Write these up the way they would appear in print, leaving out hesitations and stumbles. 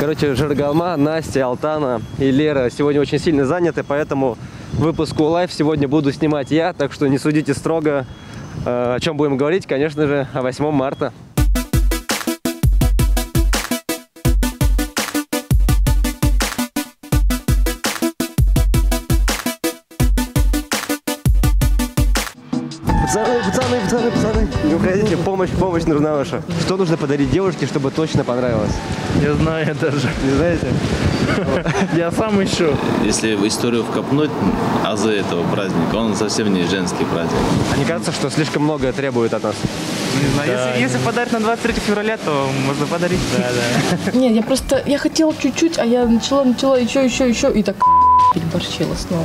Короче, Жиргалма, Настя, Алтана и Лера сегодня очень сильно заняты, поэтому выпуск Улайф сегодня буду снимать я, так что не судите строго. О чем будем говорить? Конечно же, о 8 марта. Пацаны, не уходите, помощь нужна ваша. Что нужно подарить девушке, чтобы точно понравилось? Не знаю даже. Не знаете? Я сам ищу. Если в историю вкопнуть азы этого праздника, он совсем не женский праздник. А не кажется, что слишком многое требует от нас? Не знаю, да. Если подарить на 23 февраля, то можно подарить. Да. Нет, я хотела чуть-чуть, а я начала, еще, и так переборщила снова.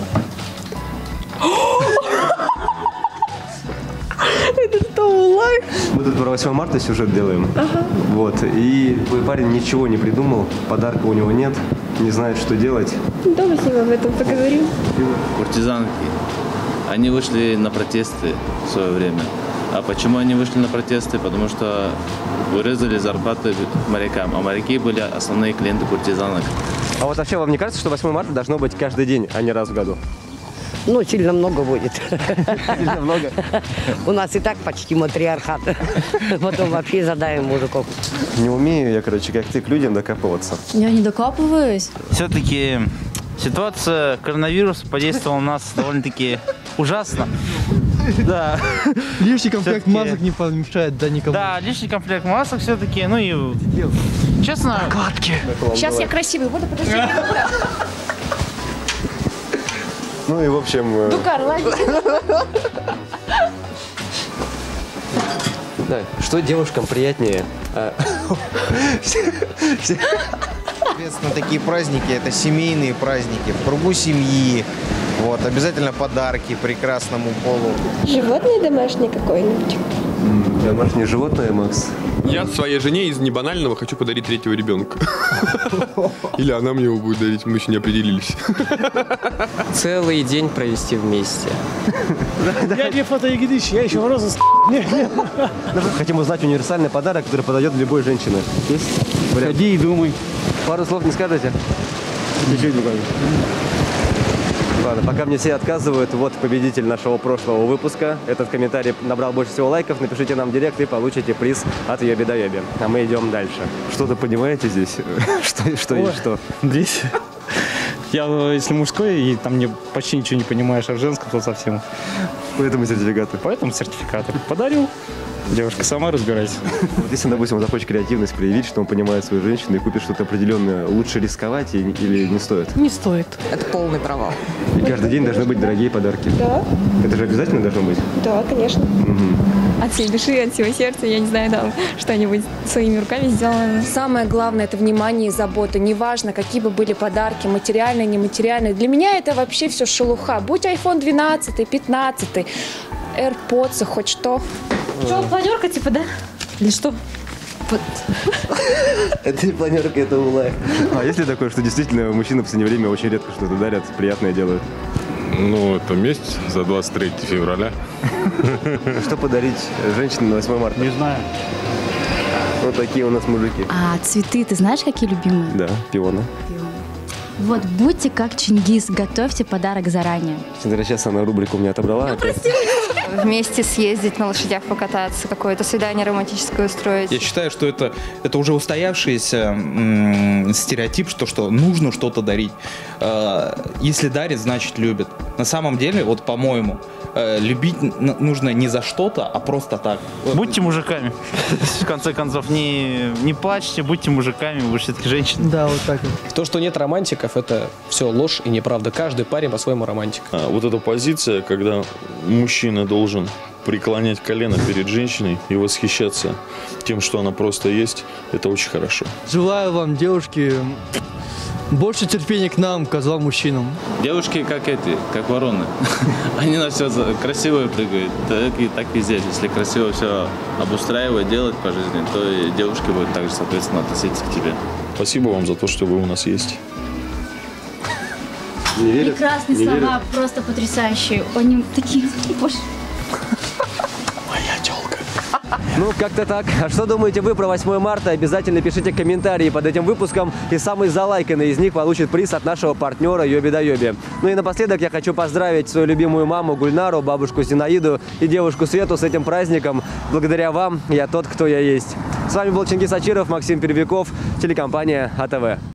Это что, Улайф? Мы тут про 8 марта сюжет делаем. Ага. Вот. И твой парень ничего не придумал, подарка у него нет, не знает, что делать. Давай с ним об этом поговорим. Куртизанки, они вышли на протесты в свое время. А почему они вышли на протесты? Потому что урезали зарплаты морякам, а моряки были основные клиенты куртизанок. А вот вообще вам не кажется, что 8 марта должно быть каждый день, а не раз в году? Ну, сильно много будет. Сильно много? У нас и так почти матриархат. Потом вообще задаем мужиков. Не умею я, короче, как ты, к людям докапываться. Я не докапываюсь. Все-таки ситуация коронавируса подействовала на нас довольно-таки ужасно. Да. Лишний комплект масок не помешает, да, никому. Да, лишний комплект масок все-таки, ну и честно... Накладки. Сейчас я красивый буду, подожди. Ну и в общем... Дукар, ладно. Да, что девушкам приятнее? Соответственно, такие праздники – это семейные праздники, в кругу семьи. Вот, обязательно подарки прекрасному полу. Животное домашнее какое-нибудь? Домашнее животное, Макс? Я своей жене из небанального хочу подарить третьего ребенка. Или она мне его будет дарить, мы еще не определились. Целый день провести вместе. Я не фотоегидыч, я еще в розыске. Хотим узнать универсальный подарок, который подойдет любой женщине. Есть? Ходи и думай. Пару слов не скажете? Чуть-чуть буквально. Ладно, пока мне все отказывают, вот победитель нашего прошлого выпуска. Этот комментарий набрал больше всего лайков. Напишите нам в директ и получите приз от Йоби до Йоби. А мы идем дальше. Что-то понимаете здесь? Что? Здесь? Я, если мужской, и там мне почти ничего не понимаешь, а в женском то совсем. Поэтому сертификаты. Поэтому сертификаты. Подарил. Девушка, сама разбирайся. Вот если, допустим, он захочет креативность проявить, что он понимает свою женщину и купит что-то определенное, лучше рисковать или не стоит? Не стоит. Это полный провал. И каждый день должны быть дорогие подарки. Да. Это же обязательно должно быть? Да, конечно. Угу. От всей души, от всего сердца, я не знаю, там что-нибудь своими руками сделано. Самое главное – это внимание и забота. Неважно, какие бы были подарки, материальные, нематериальные. Для меня это вообще все шелуха. Будь iPhone 12, 15, AirPods, хоть что. Что, планерка типа, да? Или что? Это не планерка, это Улайф. А есть ли такое, что действительно мужчины в последнее время очень редко что-то дарят, приятное делают? Ну, это месть за 23 февраля. Что подарить женщине на 8 марта? Не знаю. Вот такие у нас мужики. А цветы, ты знаешь, какие любимые? Да, пионы. Вот будьте как Чингис, готовьте подарок заранее. Сейчас она рубрику у меня отобрала. Вместе съездить на лошадях покататься, какое-то свидание романтическое устроить. Я считаю, что это уже устоявшийся стереотип, что нужно что-то дарить. Если дарит, значит любит. На самом деле, вот по-моему, любить нужно не за что-то, а просто так. Будьте мужиками. В конце концов, не плачьте, будьте мужиками, вы все-таки женщины. Да, вот так вот. То, что нет романтиков, это все ложь и неправда. Каждый парень по-своему романтик. Вот эта позиция, когда мужчина должен преклонять колено перед женщиной и восхищаться тем, что она просто есть, это очень хорошо. Желаю вам, девушки, больше терпения к нам, козлам мужчинам. Девушки как вороны. Они на все красивое прыгают. Так и здесь. Если красиво все обустраивать, делать по жизни, то и девушки будут также, соответственно, относиться к тебе. Спасибо вам за то, что вы у нас есть. Прекрасные слова, просто потрясающие. Они такие... Моя тёлка. Ну, как-то так. А что думаете вы про 8 марта? Обязательно пишите комментарии под этим выпуском. И самый залайканный из них получит приз от нашего партнера Йоби да Йоби. Ну и напоследок я хочу поздравить свою любимую маму Гульнару, бабушку Зинаиду и девушку Свету с этим праздником. Благодаря вам я тот, кто я есть. С вами был Чингис Ачиров, Максим Перевиков, телекомпания АТВ.